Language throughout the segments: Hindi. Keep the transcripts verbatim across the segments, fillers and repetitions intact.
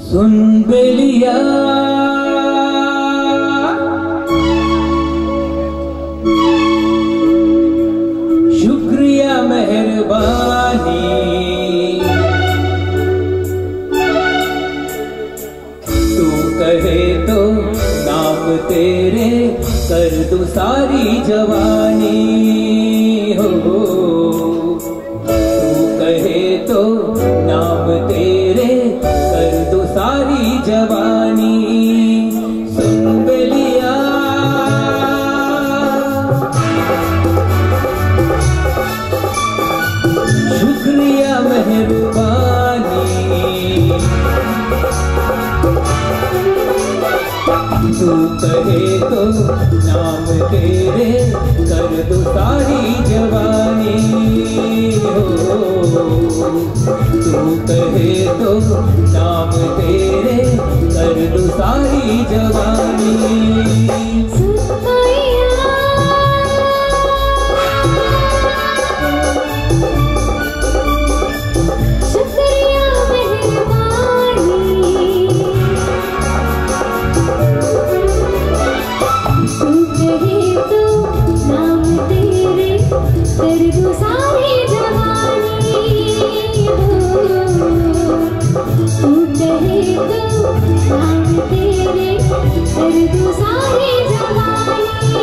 सुन बेलिया शुक्रिया मेहरबानी, तू कहे तो नाम तेरे कर दूं सारी जवानी हो, तू कहे तो नाम तेरे कर दूं सारी जवानी। सुन बेलिया शुक्रिया मेहरबानी, तू कहे तो नाम तेरे कर दूं सारी जवानी हो, तू कहे तो नाम तेरे कर दूं सारी जवानी। कर दूं सारी जवानी हो, तू कहे तो नाम तेरे कर दूं सारी जवानी।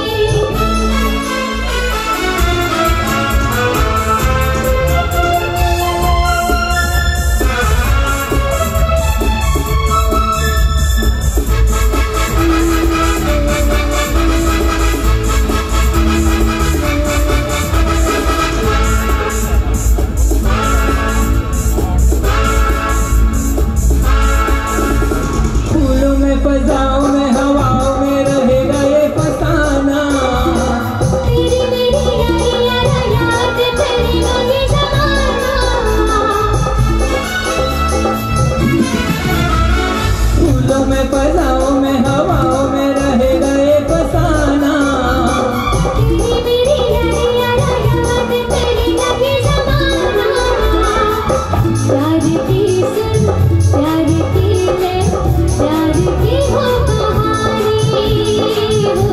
फजाओं में हवाओं में रहेगा ये फसाना, तेरी मेरी यारी यारा याद करेगा ये ज़माना। फूलों में फजाओं में हवाओं में रहेगा ये फसाना, तेरी मेरी यारी यारा याद करेगा ये ज़माना। प्यार की सुन प्यार की ले प्यार की हो कहानी हो,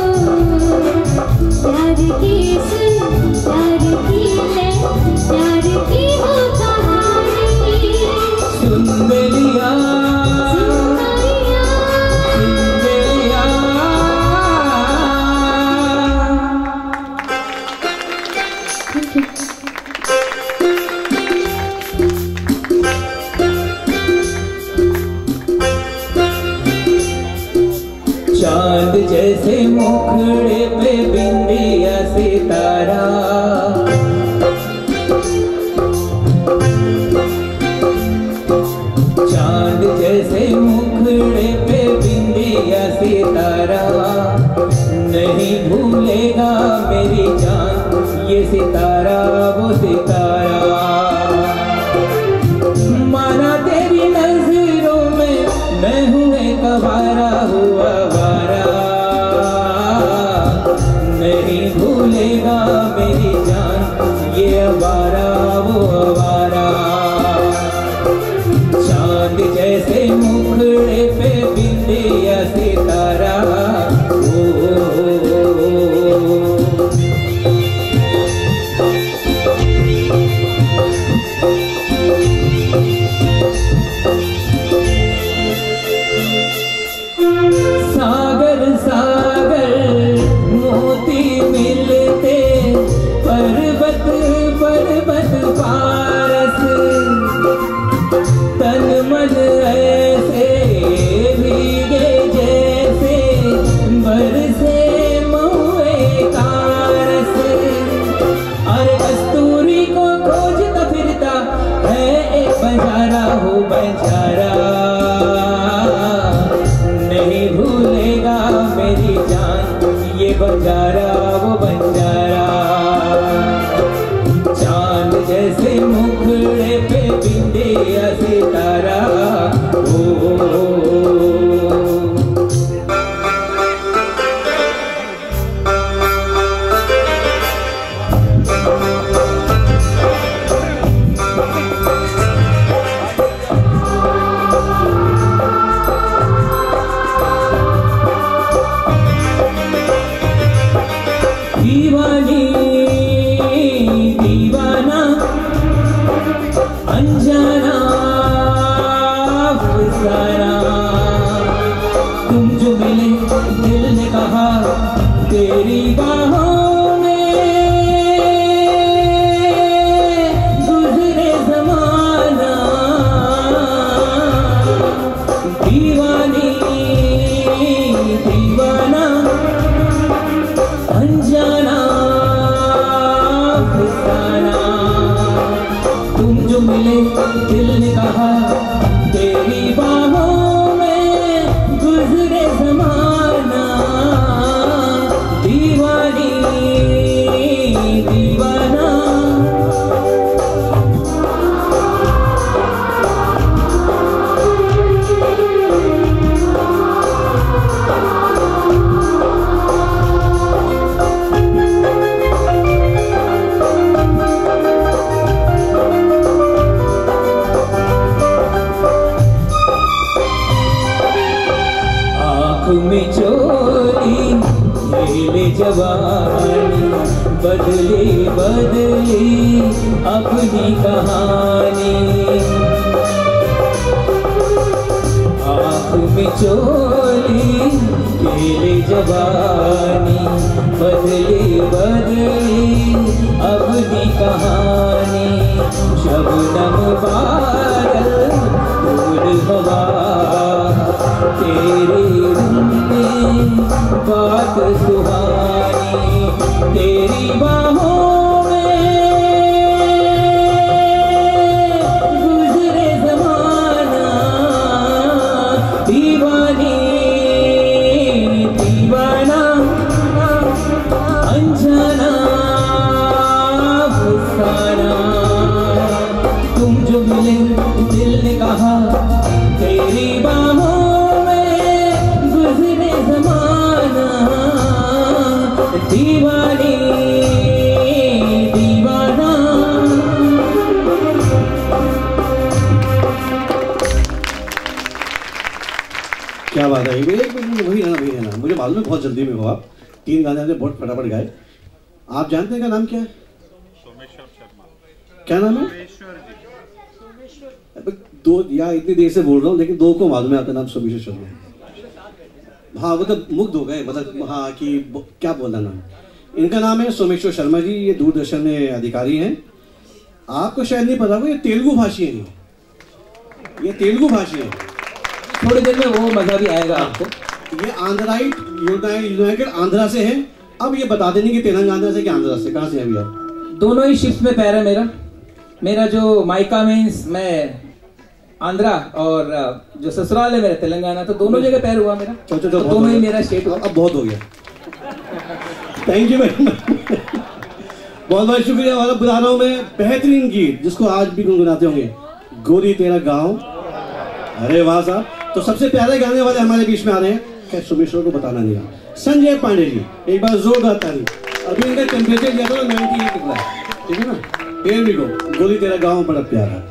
प्यार की सुन प्यार की ले प्यार की हो कहानी। सुन बेलिया सुन बेलिया चांद जैसे मुखड़े पे बिंदिया सितारा, चांद जैसे मुखड़े पे बिंदिया सितारा, नहीं भूलेगा मेरी जान ये सितारा वो सितारा। माना तेरी नजरों में मैं हूँ एक आवारा हुआ आवारा, नहीं भूलेगा मेरी जान ये आवारा वो आवारा। चांद जैसे मुखड़े पे बिंदिया सितारा ओ, ओ, ओ, ओ, ओ। सागर सागर मोती मिलते पर्वत पर्वत पारस, तन मन ऐसे भीगे जैसे बरसे महुए कारस। अरे कस्तूरी को खोजता फिरता है एक बंजारा हो बंजारा, नहीं भूलेगा मेरी जान ये बंजारा वो बंजारा। चांद जैसे मुखड़े पे बिंदिया सितारा ओ, ओ, ओ, ओ। फसाना। तुम जो मिले दिल ने कहा तेरी बाहों में गुजरे ज़माना। दीवानी दीवाना में चोरी खेले जवानी, बदले बदले अपनी कहानी। आँख में चोरी खेले जवानी, बदले बदले अपनी कहानी। शबनम बादल फूल हवा तेरे बात सुहानी। तेरी बाहों में गुजरे ज़माना। दीवानी दीवाना अनजाना फसाना। तुम जो मिले दिल ने कहा तेरी बाहों दीवानी दीवाना। क्या बात है, वही रहना वही रहना। मुझे मालूम है बहुत जल्दी में हो आप, तीन गाने आपने बहुत फटाफट गाए। आप जानते हैं क्या नाम क्या है? सोमेश्वर शर्मा। क्या नाम है? दो या इतनी देर से बोल रहा हूँ लेकिन दो को मालूम है आपका नाम सोमेश्वर शर्मा। हाँ मतलब मुग्ध हो गए, मतलब हाँ कि क्या बोलना नाम। इनका नाम है सोमेश्वर शर्मा जी, ये दूरदर्शन में अधिकारी हैं। आपको शायद नहीं पता होगा ये तेलुगु भाषी हैं, ये तेलुगु भाषी हैं। थोड़ी देर में वो मजा भी आएगा आपको। ये आंध्राइट यूनाइटेड आंध्रा से हैं। अब ये बता देंगे कि तेलंगाना से कि आंध्रा से, कहाँ से हैं अभी आप? दोनों ही शिफ्ट में पैर है मेरा। मेरा जो मायका मीन्स मैं आंध्रा और जो ससुराल है मेरा तेलंगाना, तो दोनों जगह पैर हुआ मेरा। तो, तो, तो दोनों ही मेरा स्टेट हुआ। अब बहुत हो गया। थैंक यू वेरी मच, बहुत बहुत शुक्रिया। और अब बुला रहा हूँ मैं बेहतरीन गीत जिसको आज भी गुनगुनाते होंगे, गोरी तेरा गाँव। अरे वाह साहब, तो सबसे प्यारे गाने वाले हमारे बीच में आ रहे हैं। क्या सोमेश्वर को बताना नहीं रहा, संजय पांडे जी, एक बार जोरदार ताली। अभी इनका टेम्परेचर दिया था नाइनटी एट निकला है, ठीक है ना। हियर वी गो, गोरी तेरा गाँव बड़ा प्यारा।